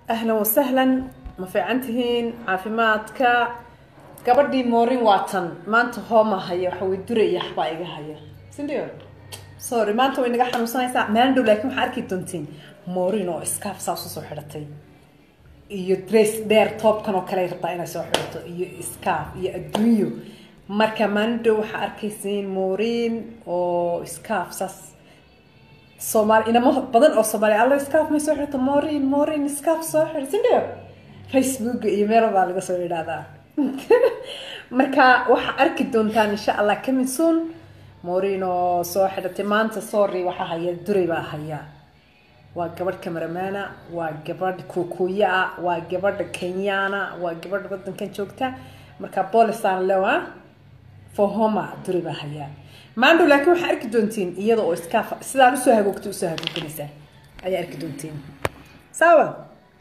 أهلا وسهلا ما في عنتهين عافيماتك كبردي مورين واتن ما أنت هما هيا حوي دري يحبايجا هيا سنديو سوري ما أنت وين جاح نوصل ساعة ما عنده لكن حركة تنتين مورين أو إسكاف ساسو سحرتي يدرس دير توب كانوا كلاه رطعنا سحرته إسكاف يأدميو مركا ماندو حركيسين مورين أو إسكاف ساس Somali ina ma badan oo Somali alla iskaaf ma soo xirto moorin iskaaf soo xir sindoo Facebook iyo meel baa laga soo yiraahdaa marka waxa arki doontaan insha Allah kamin soon moorin oo soo xirtay maanta sorry waxa haya duray baa haya waa gabadh kameramana waa gabadh kukuya waa gabadh Kenyana waa gabadh wadankan joogta marka boolisan lawa fahoma duray baa haya ما عنده لكن وح أركض دونتين يلا أو إسكاف سلام سوها وقت سوها كنيسة أي أركض دونتين سوا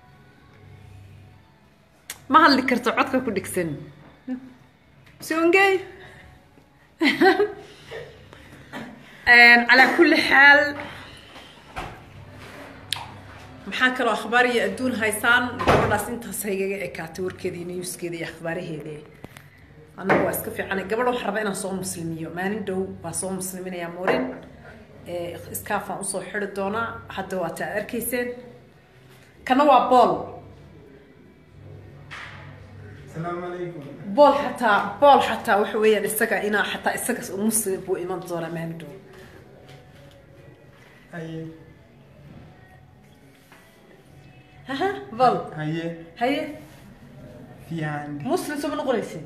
ما هاللي كرتو عطك كل سن شو جاي على كل حال محاكى الأخبار يأدون هايسان والناس انت هي كاتور كذي نيوز كذي أخباري هذي أنا واسكت في عنا قبل وحربنا صوم مسلمية ما ندو بصوم مسلمين يا مورين إسكافا وصو حردونا حتى واتأر كيسين كانوا بول السلام عليكم بول حتى وحوية السكا إنا حتى السكا مسلم بو إيمان زورا ما ندو هاي ها بول هاي في عندي مسلم سو من قريسين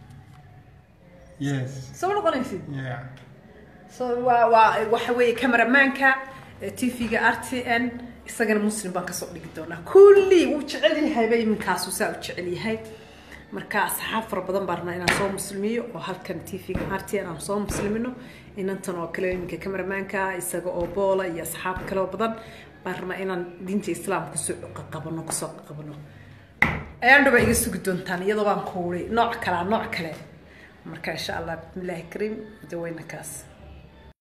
Yes. So what are you going to do? Yeah. So وحوي كاميرامانكا تيفيga RTN isagana muslim baan ka soo dhigi doonaa kulli uu jecel yahay bay min kaasu saa u jecel yahay marka asxaab far badan baarna inaan soo muslimiyo oo halkan TVga RTN aan soo muslimino inantan oo kale iminka kaameramanka isaga oo boola iyo asxaab kale oo badan baarna inaan diinta islaamka soo qabano ayaan dhaba iga sugi doontaan iyadoo baan kuulay nooc kale marka insha Allah bismillaahi kariim dawayna kaas